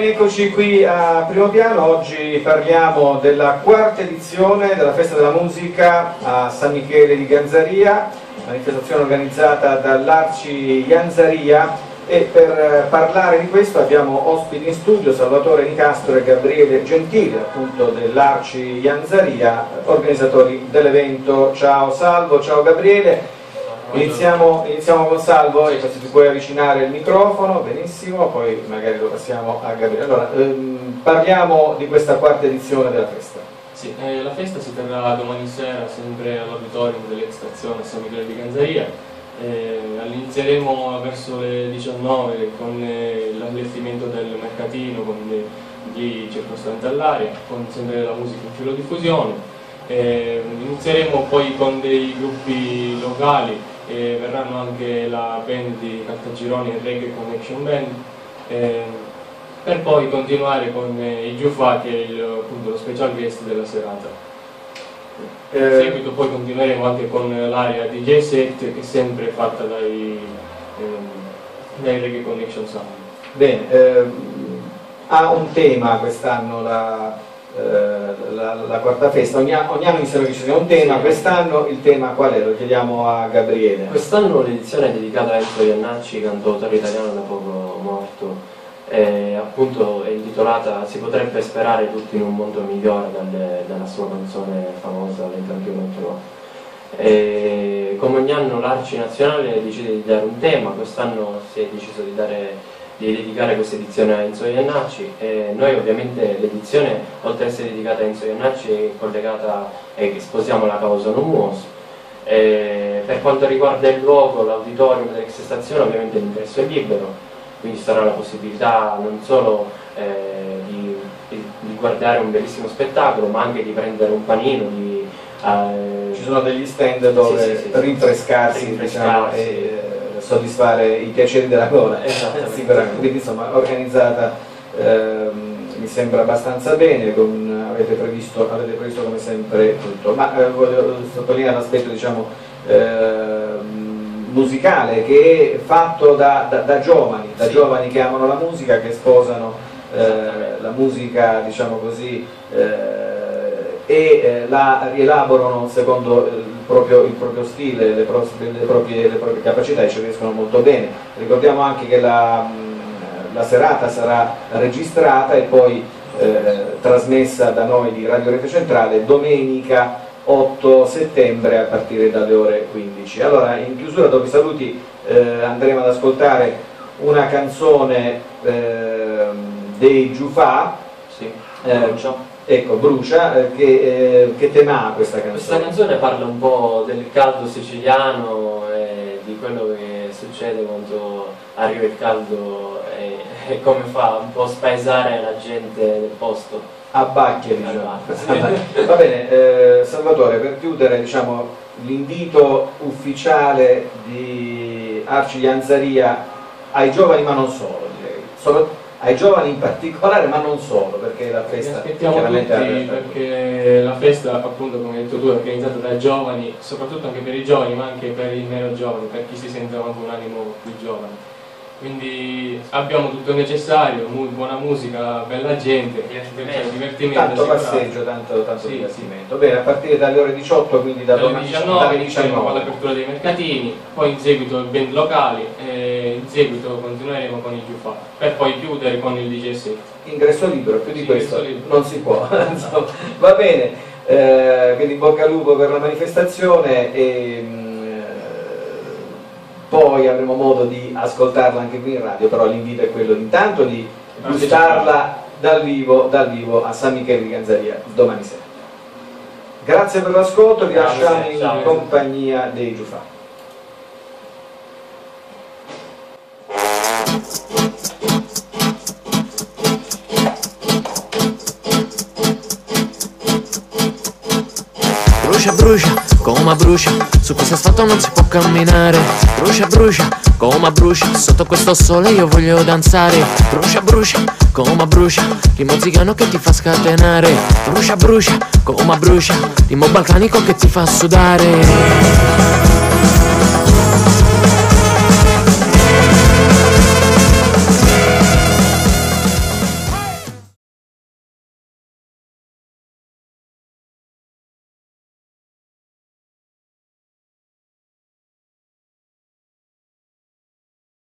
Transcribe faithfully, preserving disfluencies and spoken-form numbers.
Rieccoci qui a Primo Piano. Oggi parliamo della quarta edizione della Festa della Musica a San Michele di Ganzaria, manifestazione organizzata dall'Arci Janzaria, e per parlare di questo abbiamo ospiti in studio Salvatore Nicastro e Gabriele Gentili, appunto dell'Arci Janzaria, organizzatori dell'evento. Ciao Salvo, ciao Gabriele. Iniziamo, iniziamo con Salvo, e se ti puoi avvicinare il microfono, benissimo, poi magari lo passiamo a Gabriele. Allora, ehm, parliamo di questa quarta edizione della festa. Sì, eh, la festa si terrà domani sera sempre all'auditorium dell'Extrazione a San Michele di Ganzaria. Eh, inizieremo verso le diciannove con eh, l'allestimento del mercatino, con gli circostanti all'aria, con sempre la musica in filodiffusione. Eh, inizieremo poi con dei gruppi locali. E verranno anche la band di Caltagirone, il Reggae Connection Band, eh, per poi continuare con eh, i Giufà, che è il, appunto, lo special guest della serata. In eh, seguito poi continueremo anche con l'area D J set, che è sempre fatta dai, eh, dai Reggae Connection Sound. Bene, eh, ha un tema quest'anno la... La, la quarta festa, ogni, ogni anno inizia c'è un tema, sì. Quest'anno il tema qual è? Lo chiediamo a Gabriele. Quest'anno l'edizione è dedicata a Enzo Iannacci, cantautore italiano da poco morto, e appunto è intitolata Si potrebbe sperare tutti in un mondo migliore, dalle, dalla sua canzone famosa venti chilometri. E come ogni anno l'Arci Nazionale decide di dare un tema, quest'anno si è deciso di dare di dedicare questa edizione a Enzo Iannacci, e noi ovviamente l'edizione, oltre ad essere dedicata a Enzo Iannacci, è collegata e sposiamo la causa Nomuos. E per quanto riguarda il luogo, l'auditorium dell'ex stazione, ovviamente l'ingresso è libero, quindi ci sarà la possibilità non solo eh, di, di, di guardare un bellissimo spettacolo, ma anche di prendere un panino, di, eh, ci sono degli stand dove sì, sì, sì, rinfrescarsi, rinfrescarsi diciamo, e, soddisfare i piaceri della gola, sicuramente. Quindi insomma organizzata, ehm, mi sembra abbastanza bene, con, avete, previsto, avete previsto come sempre tutto, ma eh, voglio sottolineare l'aspetto, diciamo, ehm, musicale, che è fatto da, da, da giovani, da sì. giovani che amano la musica, che sposano eh, la musica, diciamo così, eh, e eh, la rielaborano secondo il proprio, il proprio stile, le, pro, le, proprie, le proprie capacità, e ci riescono molto bene. Ricordiamo anche che la, la serata sarà registrata e poi eh, trasmessa da noi di Radio Rete Centrale domenica otto settembre a partire dalle ore quindici. Allora, in chiusura, dopo i saluti, eh, andremo ad ascoltare una canzone eh, dei Giufà. Sì. Eh, Ecco, Brucia, eh, che, eh, che tema ha questa canzone? Questa canzone parla un po' del caldo siciliano e di quello che succede quando arriva il caldo e, e come fa un po' spaesare la gente del posto. A Bacchia, diciamo. Va bene, eh, Salvatore, per chiudere, diciamo, l'invito ufficiale di Arci Janzaria ai giovani, ma non solo, direi. Solo, ai giovani in particolare, ma non solo, perché la festa aspettiamo chiaramente tutti, perché la festa, appunto, come hai detto tu, è organizzata dai giovani, soprattutto anche per i giovani, ma anche per i meno giovani, per chi si sente anche un animo più giovane. Quindi abbiamo tutto il necessario, mu buona musica, bella gente, divertimento, tanto passeggio, tanto, tanto sì, divertimento. Bene, a partire dalle ore diciotto, quindi da dalle diciannove, diciannove con l'apertura dei mercatini, poi in seguito il band locali, e in seguito continueremo con i Giufà, per poi chiudere con il D J set. Ingresso libero, più di sì, questo non si può. Va bene, eh, quindi in bocca al lupo per la manifestazione, e poi avremo modo di ascoltarla anche qui in radio, però l'invito è quello intanto di gustarla dal vivo, dal vivo a San Michele di Ganzaria domani sera. Grazie per l'ascolto, vi lasciamo in ciao. compagnia dei Giufà. Brucia, brucia, come brucia, su questo asfalto non si può camminare. Brucia, brucia, come brucia, sotto questo sole io voglio danzare. Brucia, brucia, come brucia, rimo zigano che ti fa scatenare. Brucia, brucia, come brucia, rimo balcanico che ti fa sudare.